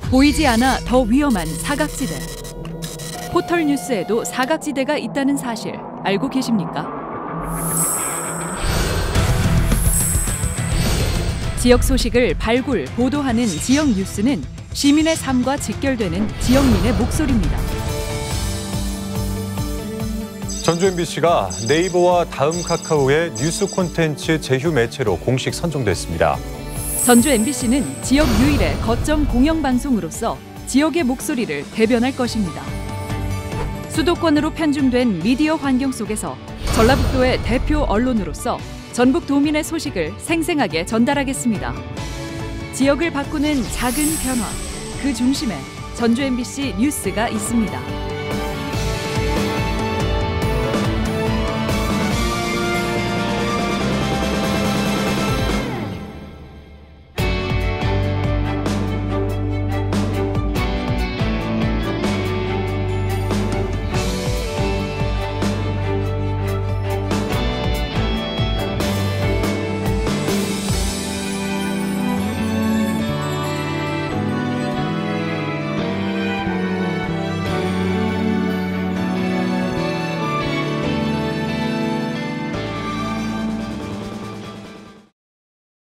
보이지 않아 더 위험한 사각지대. 포털 뉴스에도 사각지대가 있다는 사실 알고 계십니까? 지역 소식을 발굴, 보도하는 지역 뉴스는 시민의 삶과 직결되는 지역민의 목소리입니다. 전주 MBC가 네이버와 다음 카카오의 뉴스 콘텐츠 제휴 매체로 공식 선정됐습니다. 전주 MBC는 지역 유일의 거점 공영방송으로서 지역의 목소리를 대변할 것입니다. 수도권으로 편중된 미디어 환경 속에서 전라북도의 대표 언론으로서 전북 도민의 소식을 생생하게 전달하겠습니다. 지역을 바꾸는 작은 변화, 그 중심에 전주 MBC 뉴스가 있습니다.